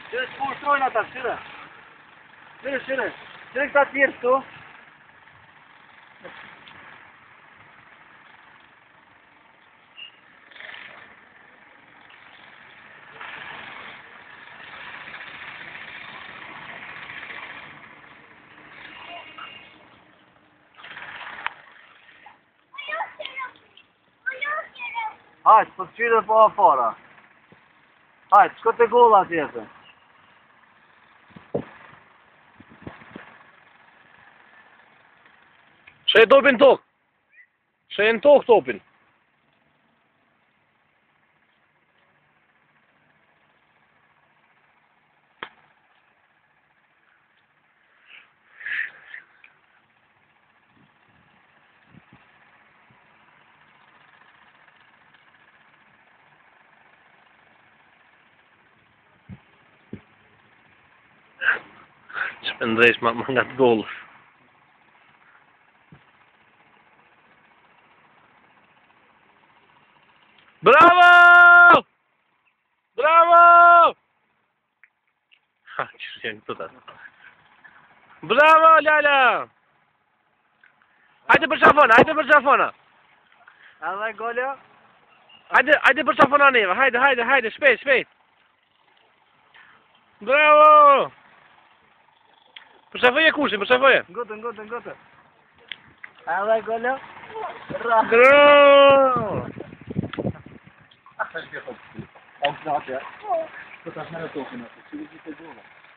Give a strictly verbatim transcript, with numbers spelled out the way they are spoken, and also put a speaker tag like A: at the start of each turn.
A: Tyle półstrojna tak, tyle. Tyle, tyle. Tyle tak jest tu. Chodź, podświdzę po opora. Chodź, tylko ty gula zjedzę.
B: Schön oben durch. Schön durch oben. Andrés maakt me net golf. Brawo! Brawo! Ha, cię tutaj. Brawo, Lala! Hajde për shafona, hajde për shafona.
A: Ale Golia?
B: Hajde, hajde për shafona neve, hajde, hajde, hajde, shpejt, shpejt. Bravo! Përshafoje kushin, përshafoje.
A: Ngutën, ngutën, ngutën. Ale Golia?
B: Bravo!
A: Ach, tak się chodzi. O, znaczy. To też na retokę na to. Czyli to było.